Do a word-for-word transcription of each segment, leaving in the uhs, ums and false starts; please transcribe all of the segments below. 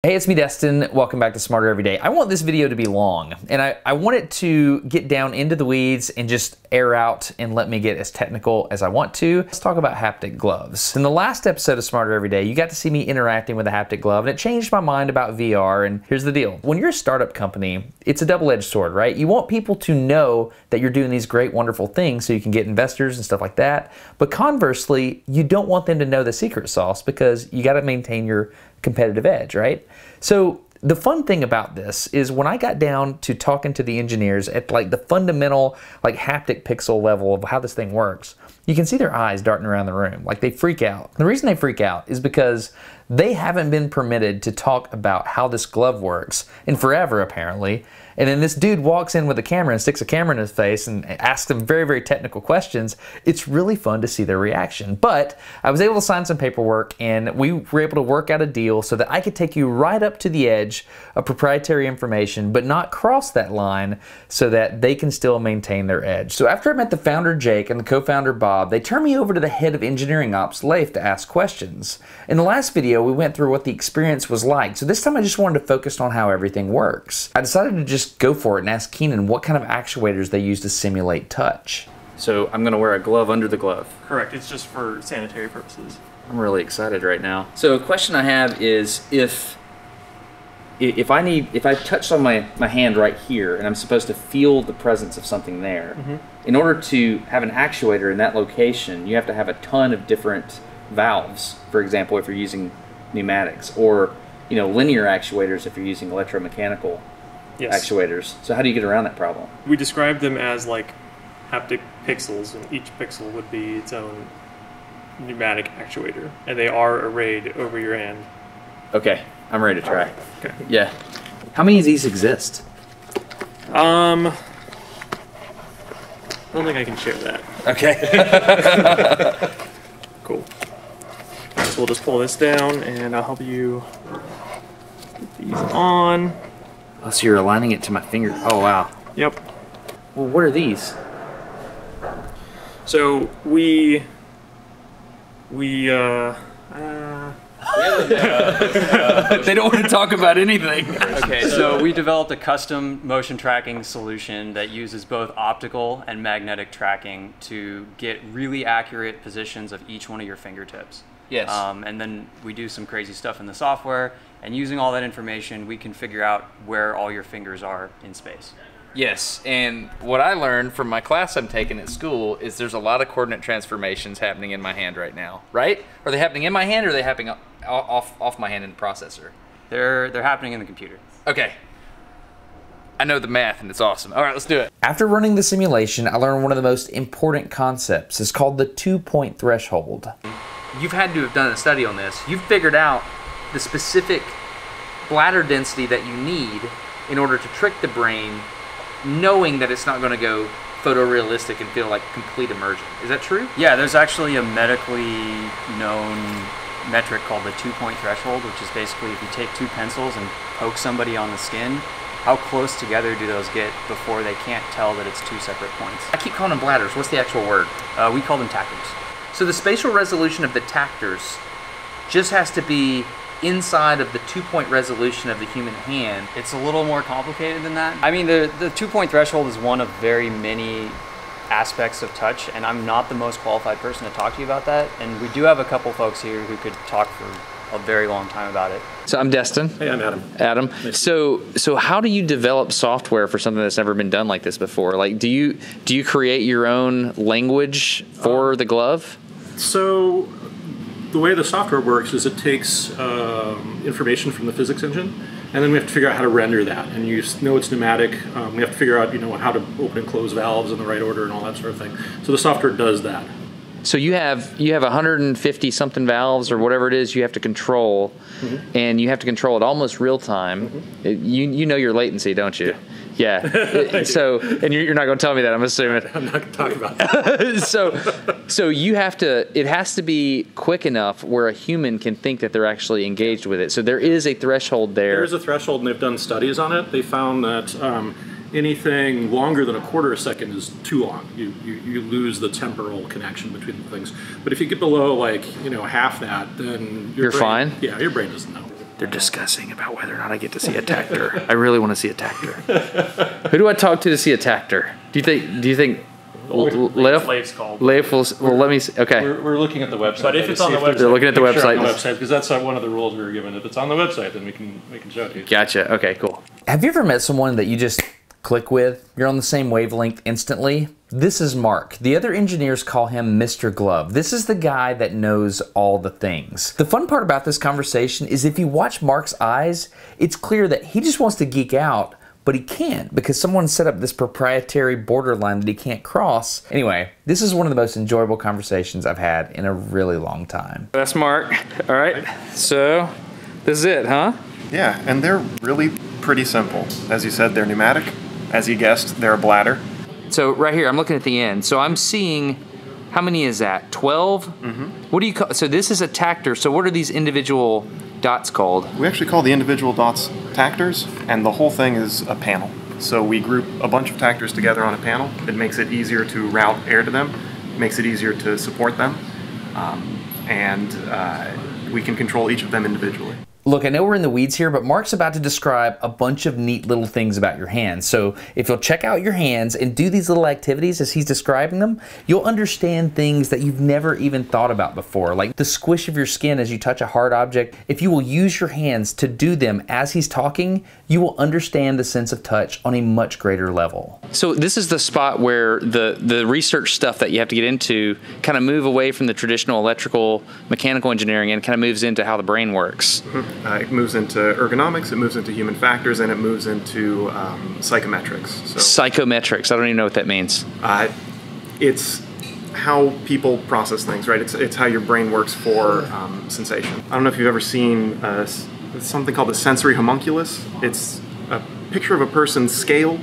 Hey, it's me, Destin. Welcome back to Smarter Every Day. I want this video to be long, and I, I want it to get down into the weeds and just air out and let me get as technical as I want to. Let's talk about haptic gloves. In the last episode of Smarter Every Day, you got to see me interacting with a haptic glove, and it changed my mind about V R, and here's the deal. When you're a startup company, it's a double-edged sword, right? You want people to know that you're doing these great, wonderful things so you can get investors and stuff like that, but conversely, you don't want them to know the secret sauce because you got to maintain your competitive edge, right? So the fun thing about this is when I got down to talking to the engineers at like the fundamental like haptic pixel level of how this thing works, you can see their eyes darting around the room. Like they freak out. The reason they freak out is because they haven't been permitted to talk about how this glove works in forever, apparently. And then this dude walks in with a camera and sticks a camera in his face and asks them very, very technical questions. It's really fun to see their reaction. But I was able to sign some paperwork and we were able to work out a deal so that I could take you right up to the edge of proprietary information, but not cross that line so that they can still maintain their edge. So after I met the founder, Jake, and the co-founder, Bob, they turned me over to the head of engineering ops, Leif, to ask questions. In the last video, we went through what the experience was like. So this time I just wanted to focus on how everything works. I decided to just go for it and ask Keenan what kind of actuators they use to simulate touch. So I'm gonna wear a glove under the glove. Correct, it's just for sanitary purposes. I'm really excited right now. So a question I have is if if I need if I touch on my, my hand right here and I'm supposed to feel the presence of something there, mm-hmm. in order to have an actuator in that location, you have to have a ton of different valves, for example, if you're using pneumatics, or you know, linear actuators if you're using electromechanical yes. actuators. So how do you get around that problem? We describe them as like haptic pixels, and each pixel would be its own pneumatic actuator, and they are arrayed over your hand. Okay, I'm ready to try. Right. Okay. Yeah. How many of these exist? Um, I don't think I can share that. Okay. Cool. So we'll just pull this down, and I'll help you get these on. Oh, so you're aligning it to my finger. Oh, wow. Yep. Well, what are these? So we we uh, uh they don't want to talk about anything. Okay, so we developed a custom motion tracking solution that uses both optical and magnetic tracking to get really accurate positions of each one of your fingertips. Yes. Um, and then we do some crazy stuff in the software, and using all that information, we can figure out where all your fingers are in space. Yes, and what I learned from my class I'm taking at school is there's a lot of coordinate transformations happening in my hand right now, right? Are they happening in my hand, or are they happening off, off my hand in the processor? They're, they're happening in the computer. Okay. I know the math, and it's awesome. All right, let's do it. After running the simulation, I learned one of the most important concepts. It's called the two-point threshold. You've had to have done a study on this. You've figured out the specific bladder density that you need in order to trick the brain, knowing that it's not going to go photorealistic and feel like complete immersion. Is that true? Yeah, there's actually a medically known metric called the two-point threshold, which is basically if you take two pencils and poke somebody on the skin, how close together do those get before they can't tell that it's two separate points? I keep calling them bladders. What's the actual word? Uh, we call them tactors. So the spatial resolution of the tactors just has to be inside of the two-point resolution of the human hand. It's a little more complicated than that. I mean, the, the two-point threshold is one of very many aspects of touch, and I'm not the most qualified person to talk to you about that. And we do have a couple folks here who could talk for a very long time about it. So I'm Destin. Hey, I'm Adam. Adam. Nice. So so how do you develop software for something that's never been done like this before? Like, do you do you create your own language for um, the glove? So the way the software works is it takes um, information from the physics engine, and then we have to figure out how to render that. And you know it's pneumatic. Um, we have to figure out you know how to open and close valves in the right order and all that sort of thing. So the software does that. So you have you have one hundred fifty something valves or whatever it is you have to control, mm-hmm. and you have to control it almost real time. Mm-hmm. You you know your latency, don't you? Yeah. yeah. So and you're, you're not going to tell me that, I'm assuming. I'm not going to talk about that. so so you have to. It has to be quick enough where a human can think that they're actually engaged with it. So there is a threshold there. There is a threshold, and they've done studies on it. They found that. Um, anything longer than a quarter of a second is too long. You, you you lose the temporal connection between the things. But if you get below like you know half that, then your you're brain, fine. Yeah, your brain doesn't know. They're discussing about whether or not I get to see a tactor. I really want to see a tactor. Who do I talk to to see a tactor? Do you think? Do you think? Leif? Leif's called. Leif will. Well, let me see. Okay. We're, we're looking at the website. But if it's on the website, they're looking at the Make sure website. on the website, because that's uh, one of the rules we were given. If it's on the website, then we can we can show it to you. Gotcha. Okay. Cool. Have you ever met someone that you just click with? You're on the same wavelength instantly. This is Mark. The other engineers call him Mister Glove. This is the guy that knows all the things. The fun part about this conversation is if you watch Mark's eyes, it's clear that he just wants to geek out, but he can't because someone set up this proprietary borderline that he can't cross. Anyway, this is one of the most enjoyable conversations I've had in a really long time. That's Mark. All right. So this is it, huh? Yeah, and they're really pretty simple. As you said, they're pneumatic. As you guessed, they're a bladder. So right here, I'm looking at the end. So I'm seeing, how many is that? twelve? Mm-hmm. What do you call, so this is a tactor. So what are these individual dots called? We actually call the individual dots tactors, and the whole thing is a panel. So we group a bunch of tactors together on a panel. It makes it easier to route air to them, makes it easier to support them, um, and uh, we can control each of them individually. Look, I know we're in the weeds here, but Mark's about to describe a bunch of neat little things about your hands. So if you'll check out your hands and do these little activities as he's describing them, you'll understand things that you've never even thought about before, like the squish of your skin as you touch a hard object. If you will use your hands to do them as he's talking, you will understand the sense of touch on a much greater level. So this is the spot where the, the research stuff that you have to get into kind of move away from the traditional electrical, mechanical engineering and kind of moves into how the brain works. Mm-hmm. Uh, it moves into ergonomics, it moves into human factors, and it moves into um, psychometrics. So, Psychometrics, I don't even know what that means. Uh, it's how people process things, right? It's, it's how your brain works for um, sensation. I don't know if you've ever seen uh, something called a sensory homunculus. It's a picture of a person scaled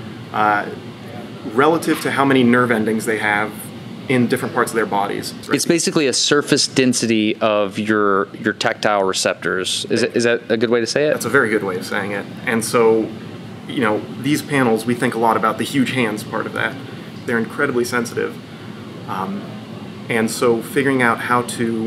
uh, relative to how many nerve endings they have in different parts of their bodies. It's basically a surface density of your your tactile receptors. Is it, is that a good way to say it? That's a very good way of saying it. And so, you know, these panels, we think a lot about the huge hands part of that. They're incredibly sensitive. Um, and so figuring out how to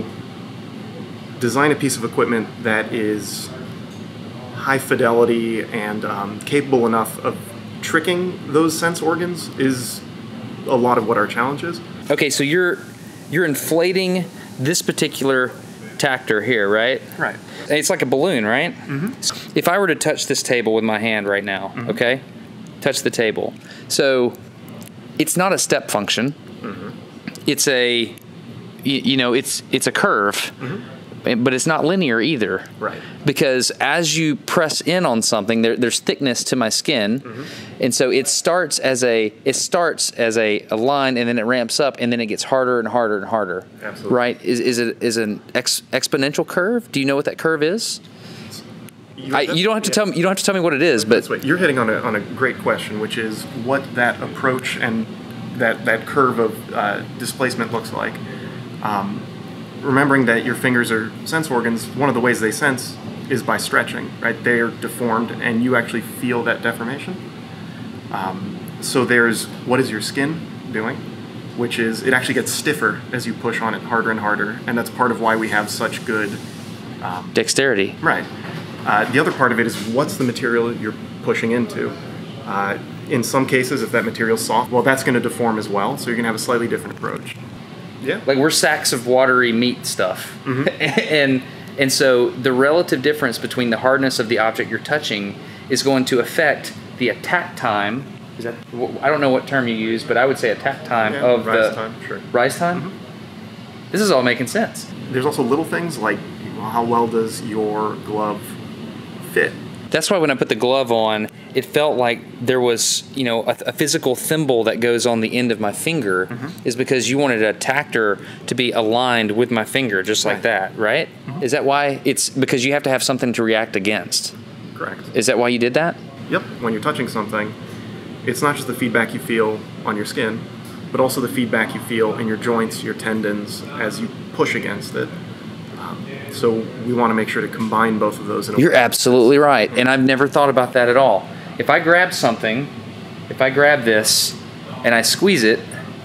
design a piece of equipment that is high fidelity and um, capable enough of tricking those sense organs is a lot of what our challenge is. Okay, so you're you're inflating this particular tactor here, right? Right. It's like a balloon, right? Mm-hmm. If I were to touch this table with my hand right now, mm-hmm. okay? Touch the table. So it's not a step function. Mm-hmm. It's a, you, you know, it's it's a curve. Mm-hmm. But it's not linear either. Right. Because as you press in on something, there, there's thickness to my skin. Mm-hmm. And so it starts as a it starts as a, a line and then it ramps up and then it gets harder and harder and harder. Absolutely. Right? Is is it is an ex, exponential curve? Do you know what that curve is? I, you don't have to yeah. tell me you don't have to tell me what it is, but that's what you're hitting on a on a great question, which is what that approach and that that curve of uh, displacement looks like. Um, Remembering that your fingers are sense organs, one of the ways they sense is by stretching, right? They are deformed and you actually feel that deformation. Um, so there's what is your skin doing, which is it actually gets stiffer as you push on it harder and harder, and that's part of why we have such good um, dexterity. Right. Uh, the other part of it is what's the material you're pushing into. Uh, in some cases, if that material's soft, well, that's going to deform as well, so you're going to have a slightly different approach. Yeah. Like we're sacks of watery meat stuff. Mm-hmm. and and so the relative difference between the hardness of the object you're touching is going to affect the attack time. Is that, I don't know what term you use, but I would say attack time yeah, of rise the time, sure. rise time. Mm-hmm. This is all making sense. There's also little things like how well does your glove fit? That's why when I put the glove on, it felt like there was, you know, a, a physical thimble that goes on the end of my finger, mm-hmm. is because you wanted a tactor to be aligned with my finger, just like right. that, right? Mm-hmm. Is that why it's because you have to have something to react against? Correct. Is that why you did that? Yep. When you're touching something, it's not just the feedback you feel on your skin, but also the feedback you feel in your joints, your tendons, as you push against it. So we want to make sure to combine both of those. In a You're way. absolutely right, and I've never thought about that at all. If I grab something, if I grab this and I squeeze it,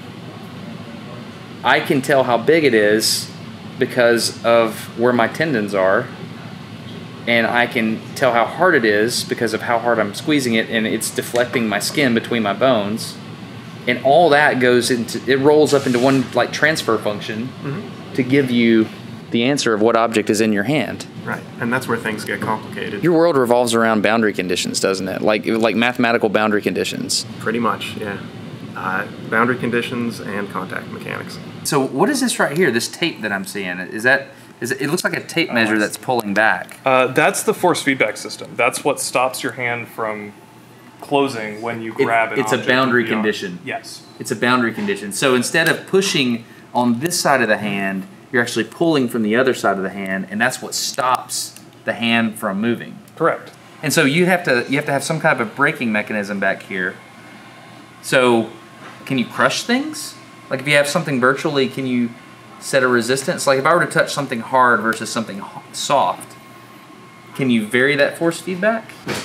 I can tell how big it is because of where my tendons are, and I can tell how hard it is because of how hard I'm squeezing it, and it's deflecting my skin between my bones. And all that goes into, it rolls up into one like transfer function mm-hmm. to give you the answer of what object is in your hand. Right, and that's where things get complicated. Your world revolves around boundary conditions, doesn't it? Like like mathematical boundary conditions. Pretty much, yeah. Uh, boundary conditions and contact mechanics. So what is this right here, this tape that I'm seeing? Is that, is it, it looks like a tape measure that's pulling back. Uh, that's the force feedback system. That's what stops your hand from closing when you grab it, an it's object. It's a boundary beyond. condition. Yes. It's a boundary condition. So instead of pushing on this side of the hand, you're actually pulling from the other side of the hand, and that's what stops the hand from moving. Correct. And so you have to you have to have some kind of a braking mechanism back here. So can you crush things? Like if you have something virtually, can you set a resistance? Like if I were to touch something hard versus something soft, can you vary that force feedback?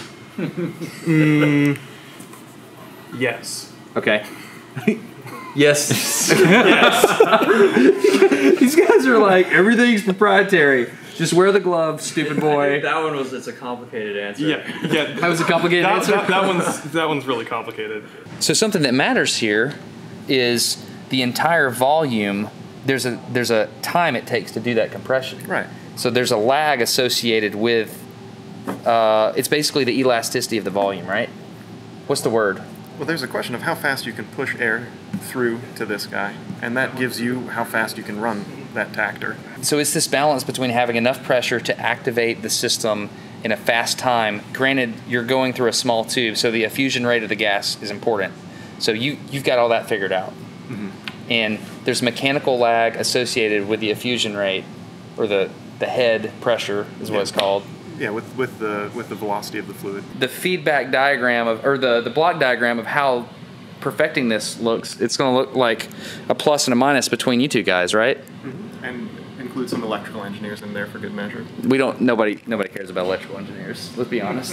mm, yes. Okay. Yes. Yes. These guys are like, everything's proprietary. Just wear the gloves, stupid boy. That one was, it's a complicated answer. Yeah, yeah. That was a complicated that, answer? That, that, one's, that one's really complicated. So something that matters here is the entire volume. There's a, there's a time it takes to do that compression. Right. So there's a lag associated with, uh, it's basically the elasticity of the volume, right? What's the word? Well, there's a question of how fast you can push air through to this guy, and that gives you how fast you can run that tactor. So it's this balance between having enough pressure to activate the system in a fast time. Granted, you're going through a small tube, so the effusion rate of the gas is important. So you, you've got all that figured out. Mm-hmm. And there's mechanical lag associated with the effusion rate, or the, the head pressure is what yeah. it's called. Yeah, with, with the with the velocity of the fluid. The feedback diagram of, or the, the block diagram of how perfecting this looks, it's going to look like a plus and a minus between you two guys, right? Mm-hmm. And include some electrical engineers in there for good measure. We don't, nobody nobody cares about electrical engineers, let's be honest.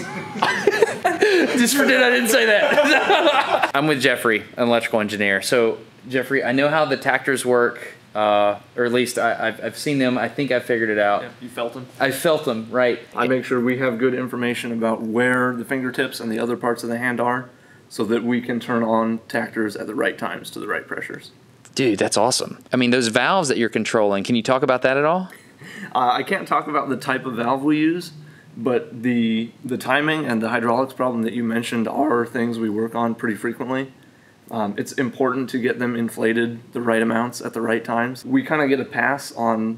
Just pretend I didn't say that. I'm with Jeffrey, an electrical engineer. So Jeffrey, I know how the tactors work. Uh, or at least I, I've, I've seen them. I think I figured it out. Yeah, you felt them? I felt them, right. I make sure we have good information about where the fingertips and the other parts of the hand are so that we can turn on tactors at the right times to the right pressures. Dude, that's awesome. I mean, those valves that you're controlling, can you talk about that at all? Uh, I can't talk about the type of valve we use, but the, the timing and the hydraulics problem that you mentioned are things we work on pretty frequently. Um, it's important to get them inflated the right amounts at the right times. We kind of get a pass on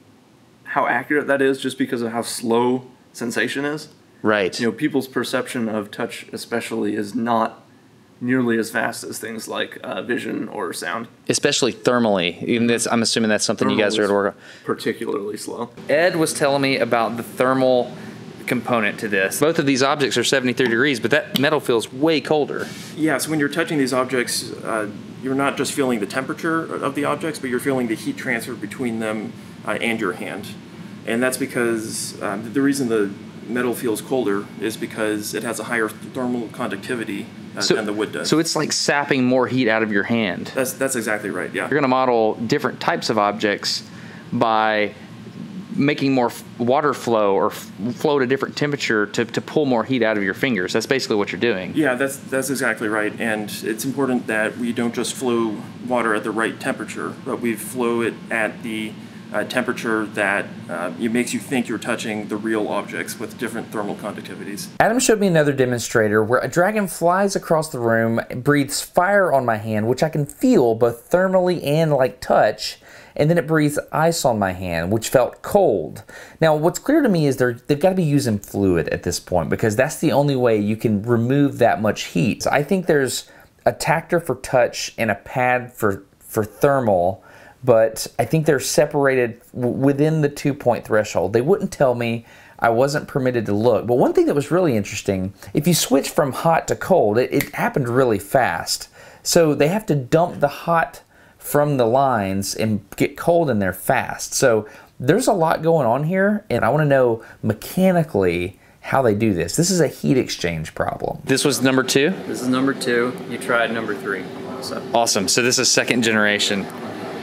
how accurate that is just because of how slow sensation is. Right. You know, people's perception of touch especially is not nearly as fast as things like uh, vision or sound. Especially thermally. Even this, I'm assuming that's something Thermal you guys are at work on. Particularly slow. Ed was telling me about the thermal component to this. Both of these objects are seventy-three degrees, but that metal feels way colder. Yeah, so when you're touching these objects, uh, you're not just feeling the temperature of the objects, but you're feeling the heat transfer between them uh, and your hand. And that's because um, the reason the metal feels colder is because it has a higher thermal conductivity uh, so, than the wood does. So it's like sapping more heat out of your hand. That's, that's exactly right, yeah. You're going to model different types of objects by making more water flow or flow at a different temperature to, to pull more heat out of your fingers. That's basically what you're doing. Yeah, that's that's exactly right. And it's important that we don't just flow water at the right temperature, but we flow it at the uh, temperature that uh, it makes you think you're touching the real objects with different thermal conductivities. Adam showed me another demonstrator where a dragon flies across the room, breathes fire on my hand, which I can feel both thermally and like touch, and then it breathes ice on my hand, which felt cold. Now, what's clear to me is they're, they've got to be using fluid at this point because that's the only way you can remove that much heat. So I think there's a tactor for touch and a pad for, for thermal, but I think they're separated w within the two-point threshold. They wouldn't tell me. I wasn't permitted to look. But one thing that was really interesting, if you switch from hot to cold, it, it happened really fast. So they have to dump the hot from the lines and get cold in there fast. So there's a lot going on here, and I want to know mechanically how they do this. This is a heat exchange problem. This was number two? This is number two. You tried number three. So. Awesome. So this is second generation.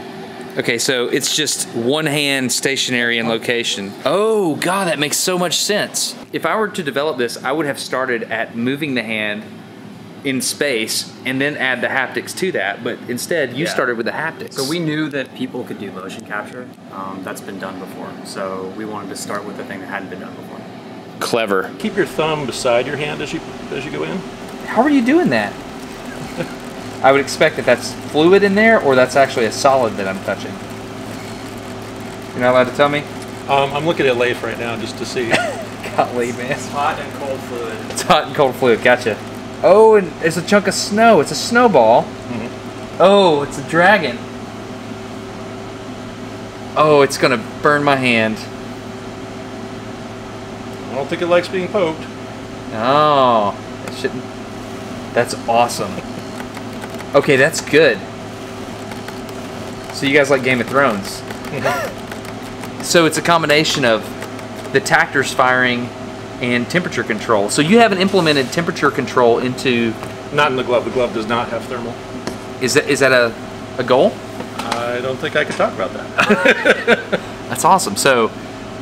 Okay, so it's just one hand stationary in location. Oh, God, that makes so much sense. If I were to develop this, I would have started at moving the hand in space and then add the haptics to that, but instead you Yeah. started with the haptics. So we knew that people could do motion capture. Um, that's been done before. So we wanted to start with the thing that hadn't been done before. Clever. Keep your thumb beside your hand as you as you go in. How are you doing that? I would expect that that's fluid in there, or that's actually a solid that I'm touching. You're not allowed to tell me? Um, I'm looking at Leif right now just to see. Golly, man. It's hot and cold fluid. It's hot and cold fluid, gotcha. Oh, and it's a chunk of snow. It's a snowball. Mm-hmm. Oh, it's a dragon. Oh, it's gonna burn my hand. I don't think it likes being poked. Oh, it shouldn't. That's awesome. Okay, that's good. So you guys like Game of Thrones? So it's a combination of the tactors firing and temperature control. So you haven't implemented temperature control into. Not in the glove. The glove does not have thermal. Is that is that a a goal? I don't think I could talk about that. That's awesome. So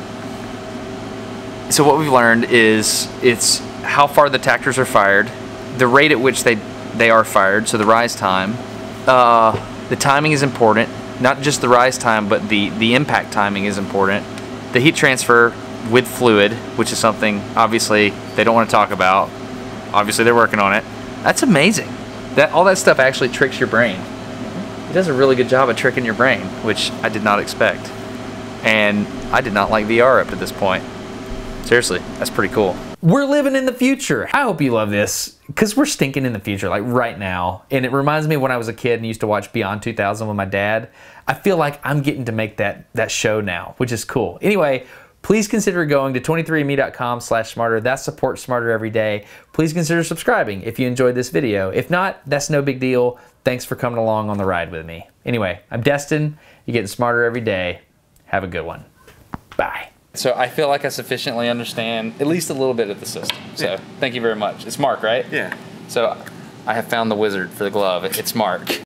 so what we've learned is it's how far the tactors are fired, the rate at which they they are fired, so the rise time. Uh, the timing is important. Not just the rise time, but the the impact timing is important. The heat transfer with fluid, which is something obviously they don't want to talk about. Obviously they're working on it. That's amazing. That all that stuff actually tricks your brain. It does a really good job of tricking your brain, which I did not expect. And I did not like V R up to this point. Seriously, that's pretty cool. We're living in the future. I hope you love this, because we're stinking in the future, like right now. And it reminds me of when I was a kid and used to watch Beyond two thousand with my dad. I feel like I'm getting to make that, that show now, which is cool. Anyway, please consider going to twenty-three and me dot com slash smarter. That supports Smarter Every Day. Please consider subscribing if you enjoyed this video. If not, that's no big deal. Thanks for coming along on the ride with me. Anyway, I'm Destin. You're getting smarter every day. Have a good one. Bye. So I feel like I sufficiently understand at least a little bit of the system. So yeah. Thank you very much. It's Mark, right? Yeah. So I have found the wizard for the glove. It's Mark.